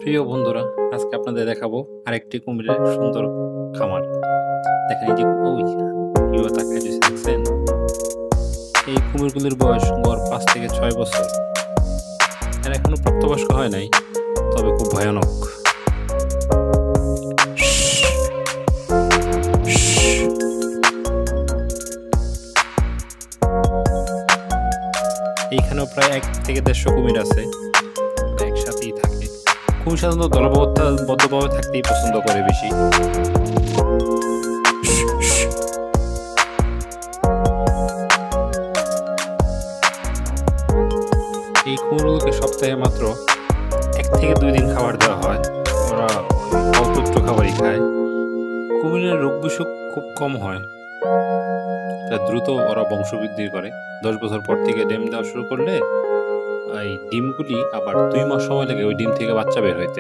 প্রিয় বন্ধুরা, আজকে আপনাদের দেখাবো আরেকটি কুমিরের সুন্দর খামার। দেখেন এই যে ওই কিভাবে তাকায় রয়েছে দেখছেন? এই কুমিরগুলির বয়স গড় 5 থেকে 6 বছর। এরা এখনো প্রাপ্তবয়স্ক হয় নাই, তবে খুব ভয়ানক। এইখানেও প্রায় 1 থেকে 150 কুমির আছে, একসাথেই থাকে। কুমির সাধারণত দলবদ্ধভাবে থাকতেই পছন্দ করে বেশি। এই কুমিরগুলোকে সপ্তাহে মাত্র 1 থেকে 2 দিন খাবার দেওয়া হয়। ওরা অল্প একটু খাবারই খায়। কুমিরের রোগ বিসুখ খুব কম হয়, তা দ্রুত ওরা বংশবৃদ্ধি করে। 10 বছর পর থেকে ডিম দেওয়া শুরু করলে এই ডিমগুলি আবার 2 মাস সময় লাগে ওই ডিম থেকে বাচ্চা বের হইতে।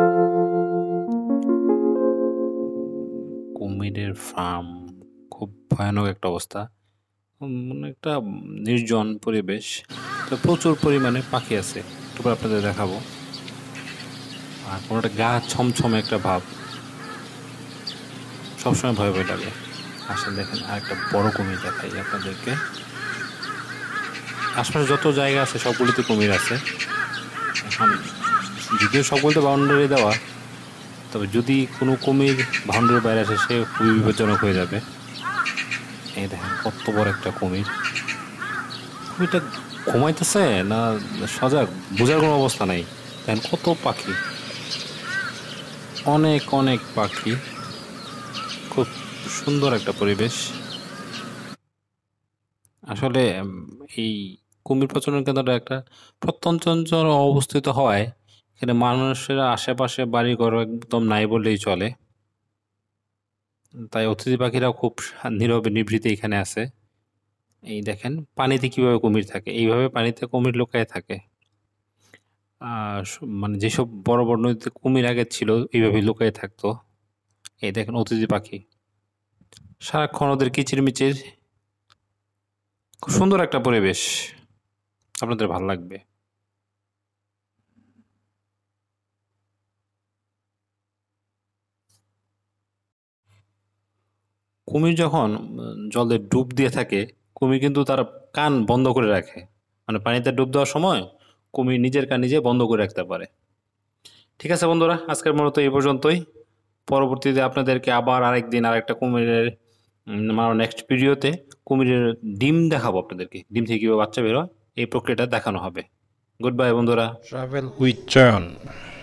কুমিরের ফার্ম খুব ভয়ানক একটা অবস্থা, মানে একটা নির্জন পরিবেশ। তো প্রচুর পরিমাণে পাখি আছে, একটু পরে আপনাদের দেখাবো। আর কোনোটা গা ছমছমে একটা ভাব, সবসময় ভয় ভয় লাগে। আসলে দেখেন আর একটা বড় কুমির দেখাই আপনাদেরকে। আশপাশে যত জায়গা আছে সবগুলিতে কুমির আছে। এখন যদিও সবগুলোতে বাউন্ডারি দেওয়া, তবে যদি কোনো কুমির বাউন্ডারির বাইরে আসে সে খুবই বিপজ্জনক হয়ে যাবে। এই দেখেন কত বড় একটা কুমির। কুমিরটা ঘুমাইতেছে না সজাগ বোঝার কোনো অবস্থা নাই। দেখেন কত পাখি, অনেক অনেক পাখি, খুব সুন্দর একটা পরিবেশ। আসলে এই কুমির প্রজনন কেন্দ্রটা একটা প্রত্যন্ত অঞ্চলে অবস্থিত হওয়ায় এখানে মানুষের আশেপাশে বাড়িঘর একদম নাই বললেই চলে। তাই অতিথি পাখিরাও খুব নীরবে নিভৃতে এখানে আছে। এই দেখেন পানিতে কিভাবে কুমির থাকে, এইভাবে পানিতে কুমির লুকায় থাকে। মানে যেসব বড় বড় নদীতে কুমির আগে ছিল এইভাবে লুকায় থাকতো। এই দেখেন অতিথি পাখি সারাক্ষণ ওদের কিচিরমিচির, খুব সুন্দর একটা পরিবেশ, আপনাদের ভালো লাগবে। কুমির যখন জলে ডুব দিয়ে থাকে, কুমির কিন্তু তার কান বন্ধ করে রাখে। মানে পানিতে ডুব দেওয়ার সময় কুমির নিজের কান নিজে বন্ধ করে রাখতে পারে। ঠিক আছে বন্ধুরা, আজকের মতো এই পর্যন্তই। পরবর্তীতে আপনাদেরকে আবার আরেকদিন আরেকটা কুমিরের আমার নেক্সট ভিডিওতে কুমিরের ডিম দেখাবো আপনাদেরকে। ডিম থেকে কীভাবে বাচ্চা বের হয় এই প্রক্রিয়াটা দেখানো হবে। গুড বাই বন্ধুরা। Travel with John.